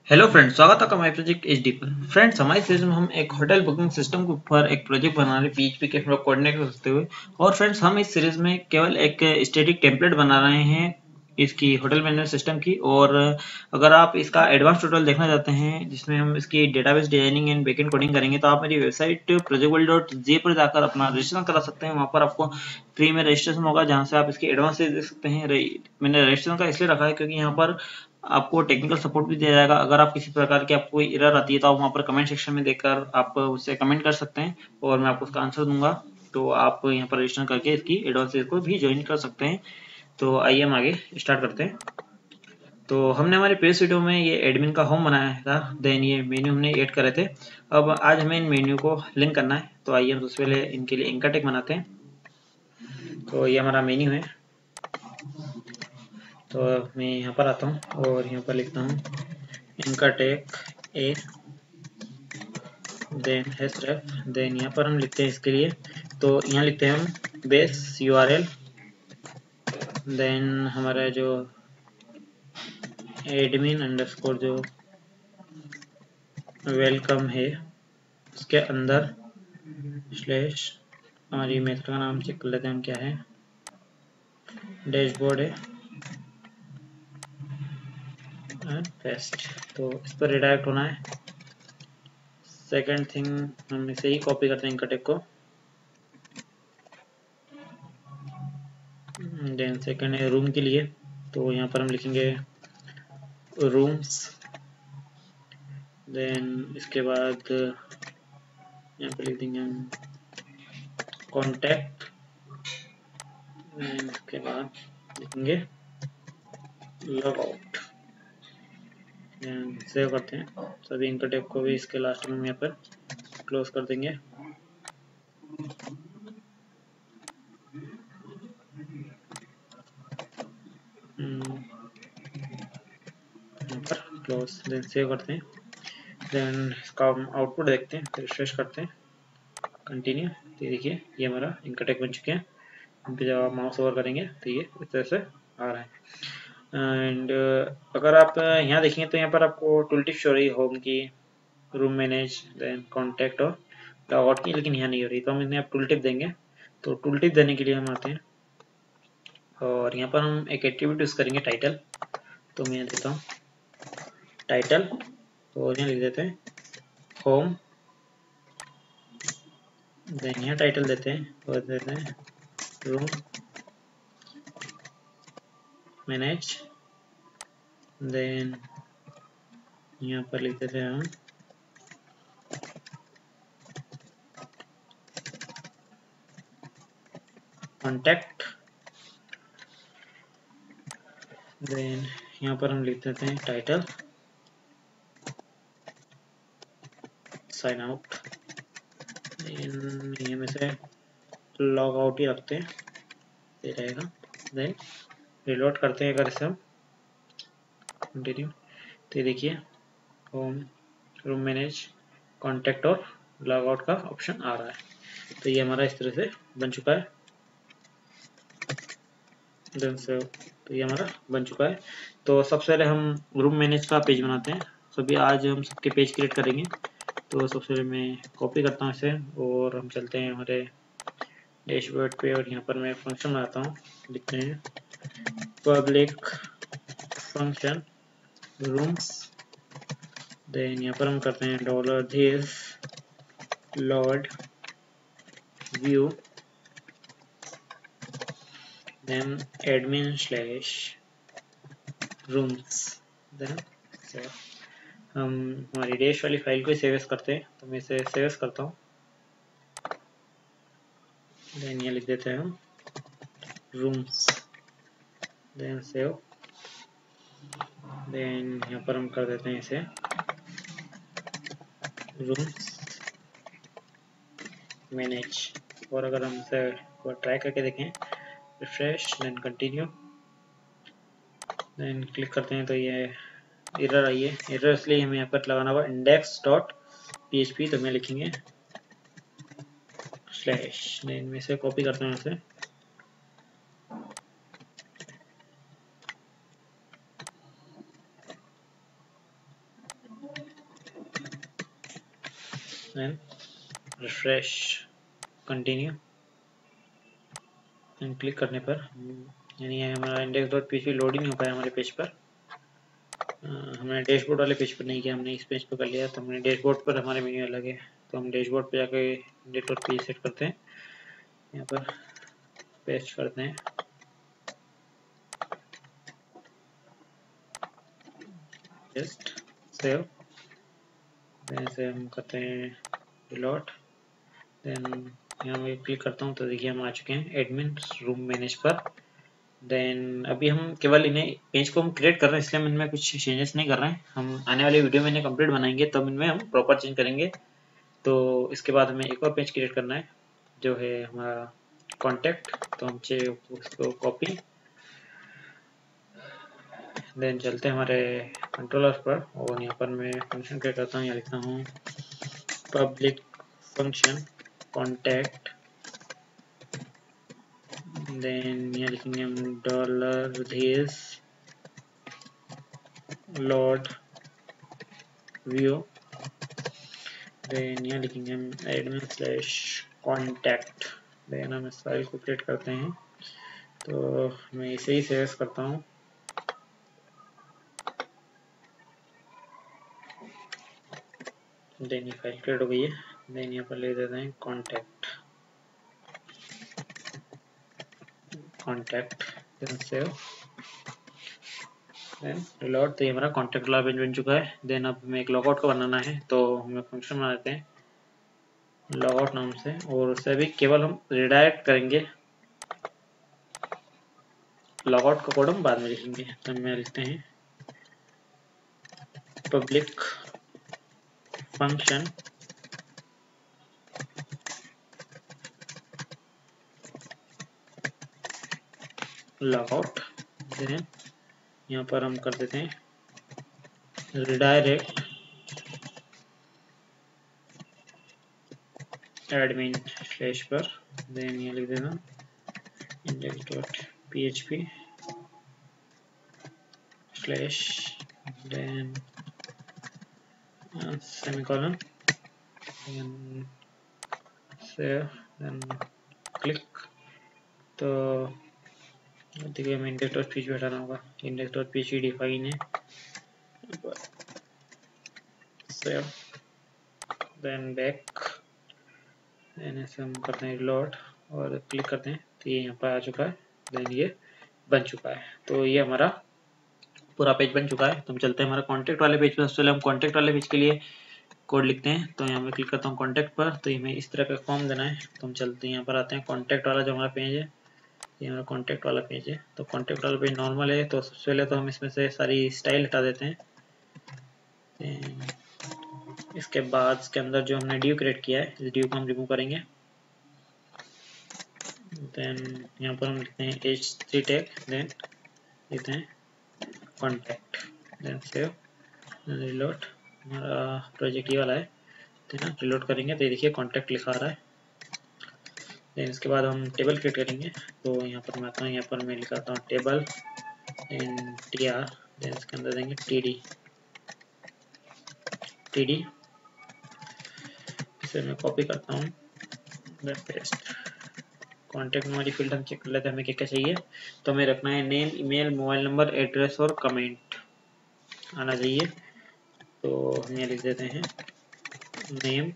Hello friends, स्वागत है आपका हमारे प्रोजेक्ट एचडी पर। फ्रेंड्स, हमारी सीरीज में हम एक होटल बुकिंग सिस्टम के ऊपर एक प्रोजेक्ट बना रहे हैं पीएचपी के कोऑर्डिनेटर करते हुए। और फ्रेंड्स, हम इस सीरीज में केवल एक स्टैटिक टेम्पलेट बना रहे हैं इसकी होटल मैनेजमेंट सिस्टम की। और अगर आप इसका एडवांस ट्यूटोरियल देखना चाहते हैं जिसमें हम इसकी database designing and backend coding करेंगे, तो आप मेरी वेबसाइट projectworld.ja पर जाकर अपना रजिस्ट्रेशन करा सकते हैं। वहाँ पर आपको फ्री में रजिस्ट्रेशन होगा जहाँ से आप इसकी एडवांस देख सकते हैं। मैंने रजिस्ट्रेशन का इसलिए रखा है क्योंकि यहाँ पर आपको टेक्निकल सपोर्ट भी दिया जाएगा। अगर आप किसी प्रकार की आपको एरर आती है तो आप वहाँ पर कमेंट सेक्शन में देखकर आप उससे कमेंट कर सकते हैं और मैं आपको उसका आंसर दूंगा। तो आप यहाँ पर रजिस्टर करके इसकी एडवांस को भी ज्वाइन कर सकते हैं। तो आइए हम आगे स्टार्ट करते हैं। तो हमने हमारे प्रीवियस वीडियो में ये एडमिन का होम बनाया था, देन ये मेन्यू हमने ऐड करे थे। अब आज हमें इन मेन्यू को लिंक करना है, तो आइए हम सबसे पहले इनके लिए एंकर टैग बनाते हैं। तो ये हमारा मेन्यू है। तो मैं यहाँ पर आता हूँ और यहाँ पर लिखता हूँ anchor tag A, then href, then यहाँ पर हम लिखते हैं इसके लिए, तो यहाँ लिखते हैं हम बेस URL, देन हमारा जो एडमिन अंडरस्कोर जो वेलकम है उसके अंदर स्लैश हमारी मेथड का नाम चेक कर लेते हैं हम क्या है, डैशबोर्ड है पेस्ट। तो इस पर रिडायरेक्ट होना है। सेकेंड थिंग हम इसे ही कॉपी करते हैं इनकटेक को, देन सेकेंड है रूम के लिए, तो यहाँ पर हम लिखेंगे रूम्स, देन इसके बाद यहाँ पर लिख देंगे हम कॉन्टैक्ट, इसके बाद लिखेंगे लॉग आउट, सेव करते हैं। सभी इनकर टैग को भी इसके लास्ट में यहाँ पर क्लोज कर देंगे। यहाँ पर क्लोज, देन सेव करते हैं। देन इसका आउटपुट देखते हैं, रिफ्रेश करते हैं, कंटिन्यू। तो देखिए ये हमारा इनकर टैग बन चुके हैं। इन पर जब आप माउस ओवर करेंगे तो ये इस तरह से आ रहा है। एंड अगर आप यहाँ देखेंगे तो यहाँ पर आपको टूल टिप शो रही है होम की, रूम मैनेज, देन कॉन्टैक्ट और लॉग आउट की, लेकिन यहाँ नहीं हो रही। तो हम इन्हें आप टूल टिप देंगे। तो टूल टिप देने के लिए हम आते हैं और यहाँ पर हम एक एट्रीब्यूट यूज करेंगे टाइटल। तो मैं देता हूँ टाइटल, तो यहाँ लिख देते हैं होम, देन यहाँ टाइटल देते हैं और देते हैं रूम मैनेज, देन यहाँ पर लिख देते हैं हम कॉन्टैक्ट, देन यहाँ पर हम लिख देते हैं टाइटल साइन आउट, ये में से लॉग आउट ही रखते हैं, ये रहेगा। देन रिलोड करते हैं अगर इसे हम, कंटिन्यू। तो देखिए होम, रूम मैनेज, कॉन्टैक्ट और लॉग आउट का ऑप्शन आ रहा है। तो ये हमारा इस तरह से बन चुका है। देन सेव, तो ये हमारा बन चुका है। तो सबसे पहले हम रूम मैनेज का पेज बनाते हैं। सभी आज हम सबके पेज क्रिएट करेंगे। तो सबसे पहले मैं कॉपी करता हूँ इसे और हम चलते हैं हमारे डैशबोर्ड पे और यहाँ पर मैं फंक्शन बनाता हूँ। लिखते हैं पब्लिक फंक्शन रूम्स, देन यहाँ पर हम करते हैं $this load view, then admin slash rooms, then save। हम हमारी डैश वाली फाइल को सेव करते हैं, तो मैं इसे सेव करता हूँ। देन यहाँ लिख देते हैं हम रूम्स, देन सेव, देन यहाँ पर हम कर देते हैं इसे रूम्स मैनेज। और अगर हम इसे ट्राई करके देखें, refresh, then continue, then click करते हैं तो ये एरर आई है। एरर इसलिए हमें यहाँ पर लगाना होगा index.php, तो मैं लिखेंगे स्लैश, देन में से कॉपी करते हैं इसे, and refresh continue and click करने पर यानी हमारा index.php लोड ही नहीं हो पाया हमारे पेज पर। हमने डैशबोर्ड वाले पेज पर नहीं किया, हमने इस पेज पर कर लिया। तो हमने डैशबोर्ड पर हमारे मेन्यू अलग है, तो हम डैशबोर्ड पे जाके index.php सेट करते हैं, यहाँ पर पेस्ट करते हैं, जस्ट सेव, देन से हम करते हैं रिलोड, देन यहाँ मैं क्लिक करता हूँ तो देखिए हम आ चुके हैं एडमिन रूम मैनेज पर। देन अभी हम केवल इन्हें पेज को हम क्रिएट कर रहे हैं, इसलिए हम इनमें कुछ चेंजेस नहीं कर रहे हैं। हम आने वाले वीडियो में इन्हें कंप्लीट बनाएंगे तब इनमें हम प्रॉपर चेंज करेंगे। तो इसके बाद हमें एक और पेज क्रिएट करना है जो है हमारा कॉन्टैक्ट, तो हम उसको कॉपी, देन चलते हैं हमारे कंट्रोलर पर और यहाँ पर मैं फंक्शन क्रिएट करता हूँ। यहाँ लिखता हूँ पब्लिक फंक्शन कॉन्टैक्ट, देन यहाँ लिखेंगे हम $this load view, देन यहाँ लिखेंगे हम admin/contact, देन हम इस फाइल को क्रिएट करते हैं। तो मैं इसे ही सेव करता हूँ, देन ये फाइल क्रिएट हो गई है। देन यहाँ पर ले देते हैं contact, then save, then reload. तो ये हमारा कॉन्टैक्ट वाला पेज बन चुका है। देन अब हमें एक लॉगआउट का बनाना है, तो हम फंक्शन बना देते हैं लॉगआउट नाम से, और उससे भी केवल हम रिडायरेक्ट करेंगे, लॉगआउट का कोड हम बाद में लिखेंगे। तो मैं लिखते हैं पब्लिक फंक्शन लॉगआउट, देन यहाँ पर हम कर देते हैं रिडायरेक्ट एडमिन स्लैश पर, देन यहाँ लिख देना index.php slash, then semicolon, then save, then click. तो देखिए हमें index.php हटाना होगा, index.php डिफाइन है, सेव, देन बैक, देन ऐसे हम करते हैं रिलोड और क्लिक करते हैं तो ये यहाँ पर आ चुका है, देन ये बन चुका है। तो ये हमारा पूरा पेज बन चुका है। तो हम चलते हैं हमारा कॉन्टैक्ट वाले पेज पर। सबसे पहले हम कॉन्टैक्ट वाले पेज के लिए कोड लिखते हैं, तो यहाँ मैं क्लिक करता हूँ कॉन्टैक्ट पर, तो हमें इस तरह का फॉर्म देना है। तो हम चलते हैं यहाँ पर आते हैं कॉन्टैक्ट वाला जो हमारा पेज है, ये हमारा कॉन्टैक्ट वाला पेज है। तो कॉन्टैक्ट वाला पेज नॉर्मल है, तो सबसे पहले तो हम इसमें से सारी स्टाइल हटा देते हैं। इसके बाद इसके अंदर जो हमने ड्यू क्रिएट किया है, इस ड्यू को हम रिमूव करेंगे। देन यहाँ पर हम लिखते हैं h3 टैग, देन लिखते हैं कॉन्टैक्ट, देन सेव, रिलोड। हमारा प्रोजेक्ट ये वाला है, तो ना रिलोड करेंगे तो ये देखिए कॉन्टैक्ट लिखा आ रहा है। देन इसके बाद हम टेबल क्रिएट करेंगे, तो यहाँ पर मैं आता हूँ, यहाँ पर मैं लिखाता हूँ टेबल एंड tr, देन इसके अंदर देंगे td, इसे मैं कॉपी करता हूँ, देन पेस्ट। कॉन्टैक्ट में हमारी फील्ड हम चेक कर लेते हैं हमें क्या क्या चाहिए। तो हमें रखना है name, email, mobile number, address और कमेंट आना चाहिए। तो हम ये लिख देते हैं name,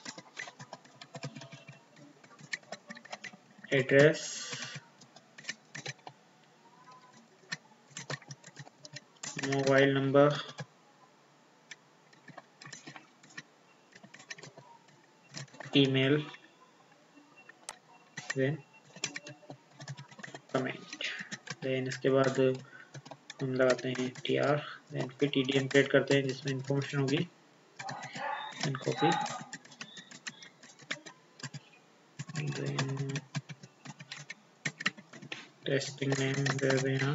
address, mobile number, email, then comment. Then इसके बाद हम लगाते हैं tr, देन फिर tdm क्रिएट करते हैं जिसमें इंफॉर्मेशन होगी, then copy, then testing name दे दें यहाँ,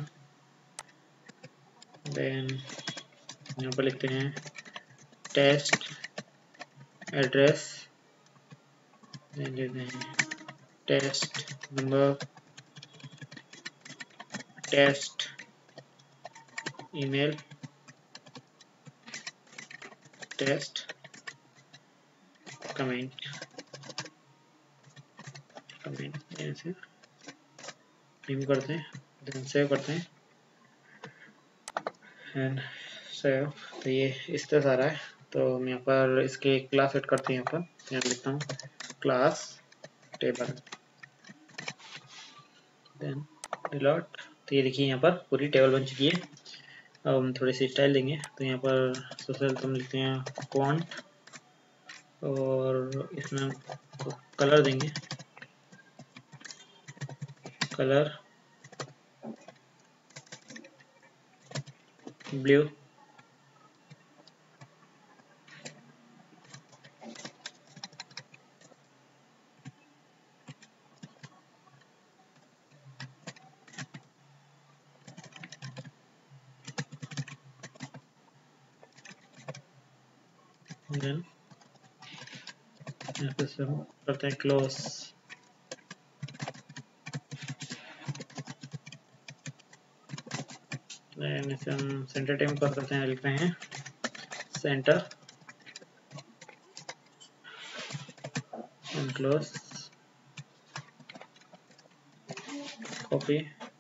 देन यहाँ पर लिखते हैं टेस्ट एड्रेस, देन देते हैं test number, test email, test comment ऐसे नेम करते हैं, देन सेव करते हैं एंड सेव। तो ये इस तरह सारा है। तो हम यहाँ पर इसके क्लास ऐड करते हैं, यहाँ पर यहाँ लिखता हूँ क्लास टेबल, देन रिलोड। तो ये देखिए यहाँ पर पूरी टेबल बन चुकी है। अब हम थोड़ी सी स्टाइल देंगे, तो यहाँ पर सबसे पहले हम लिखते हैं फॉन्ट और इसमें कलर देंगे, कलर ब्लू, देन यहाँ पे हम करते हैं क्लोज, देन इसे हम सेंटर टाइम पर करते हैं, लिखते हैं centre and close, copy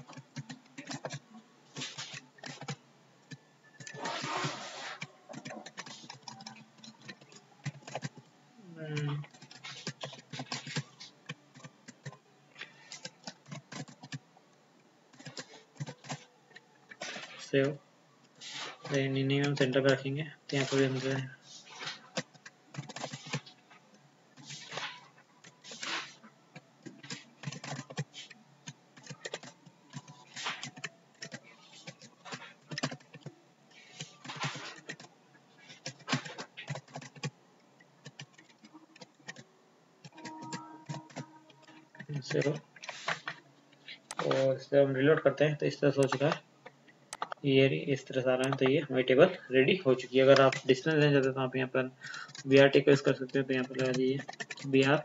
save. Then इन्हें हम सेंटर पे रखेंगे, तो यहाँ पर भी हम सेव और इसे हम रिलोड करते हैं। तो इस तरह से हो चुका है, ये इस तरह से आ रहा है। तो ये हमारी टेबल रेडी हो चुकी है। अगर आप डिस्टेंस लेना चाहते हो तो आप यहाँ पर BRT का यूज कर सकते हो। तो यहाँ पर लगा दीजिए BR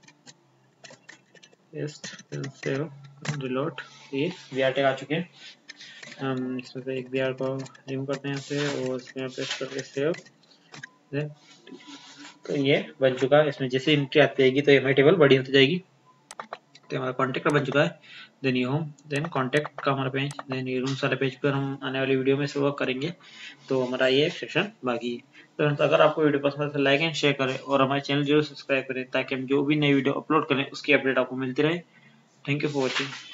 सेव रिलोड, ये BRT आ चुके हैं। हम इसमें से एक BR को रिमूव करते हैं यहाँ से और इसमें पेस्ट करके सेव, देन तो ये बन चुका है। इसमें जैसे एंट्री आती जाएगी तो ये हमारी टेबल बड़ी होती जाएगी। तो हमारा कॉन्टैक्ट बन चुका है, देन ये होम, देन कॉन्टैक्ट का हमारा पेज, देन ये रूम्स वाले पेज पर हम आने वाली वीडियो में से वर्क करेंगे। तो हमारा ये सेक्शन बाकी है। तो अगर आपको वीडियो पसंद है तो लाइक एंड शेयर करें और हमारे चैनल जरूर सब्सक्राइब करें, ताकि हम जो भी नई वीडियो अपलोड करें उसकी अपडेट आपको मिलती रहे। Thank you for watching.